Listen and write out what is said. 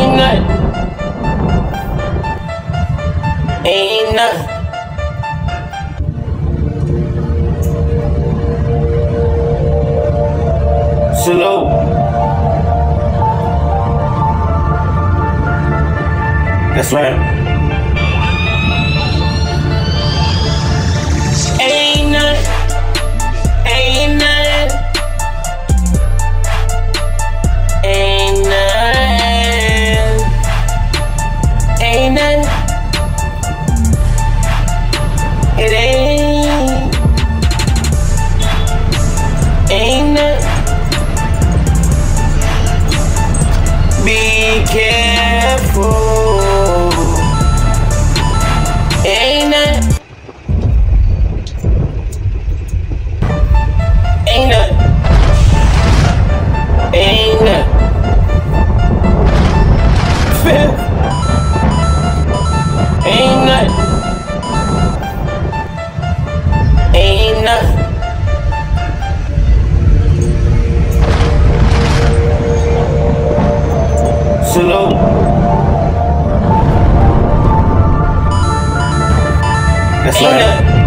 Ain't nothing. Ain't nothing. Salute. That's right. Ain't nothing. Ain't nothing. Ain't nothing. Ain't nothing. It ain't. Ain't nothing. Be careful. Ain't nothing. Ain't nothing. Ain't nothing. Fifth. Ain't nothing. Ain't nothing. Salute. That's right.